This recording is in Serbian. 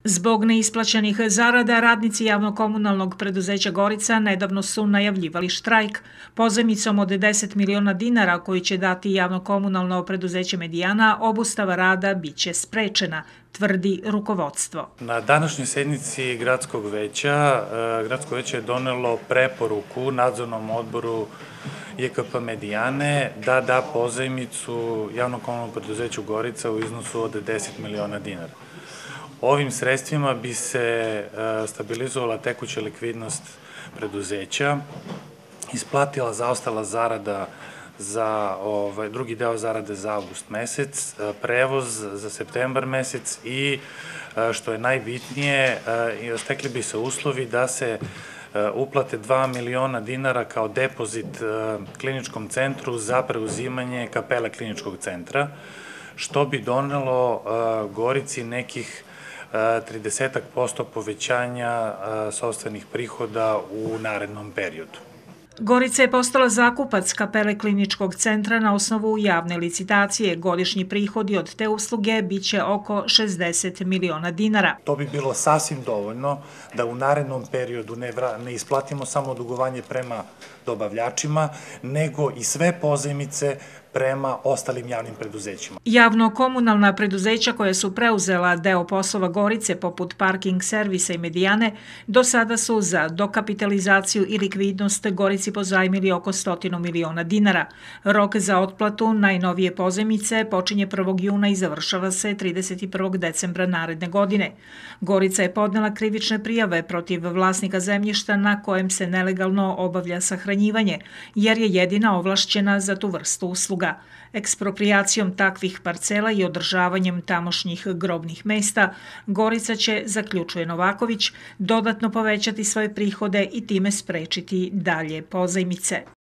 Zbog neisplaćenih zarada, radnici javno-komunalnog preduzeća Gorica nedavno su najavljivali štrajk. Pozajmicom od 10 miliona dinara koju će dati javno-komunalno preduzeće Medijana, obustava rada biće sprečena, tvrdi rukovodstvo. Na današnjoj sednici Gradskog veća, Gradsko veće je donelo preporuku nadzornom odboru JKP Medijane da da pozajmicu javno-komunalnom preduzeću Gorica u iznosu od 10 miliona dinara. Ovim sredstvima bi se stabilizovala tekuća likvidnost preduzeća, isplatila zaostala zarada za drugi deo zarade za avgust mesec, prevoz za septembar mesec i, što je najbitnije, stekli bi se uslovi da se uplate 2 miliona dinara kao depozit kliničkom centru za preuzimanje kapele kliničkog centra, što bi donelo Gorici nekih 30% povećanja sopstvenih prihoda u narednom periodu. Gorica je postala zakupac kapele kliničkog centra na osnovu javne licitacije. Godišnji prihodi od te usluge biće oko 60 miliona dinara. To bi bilo sasvim dovoljno da u narednom periodu ne isplatimo samo dugovanje prema dobavljačima, nego i sve pozajmice prema ostalim javnim preduzećima. Javno-komunalna preduzeća koja su preuzela deo poslova Gorice, poput parking servisa i Medijane, do sada su za dokapitalizaciju i likvidnost Gorici pozajmili oko 100 miliona dinara. Rok za otplatu najnovije pozajmice počinje 1. juna i završava se 31. decembra naredne godine. Gorica je podnela krivične prijave protiv vlasnika zemljišta na kojem se nelegalno obavlja sahranjivanje, jer je jedina ovlašćena za tu vrstu usluga. Eksproprijacijom takvih parcela i održavanjem tamošnjih grobnih mesta, Gorica će, zaključuje Novaković, dodatno povećati svoje prihode i time sprečiti dalje pozajmice.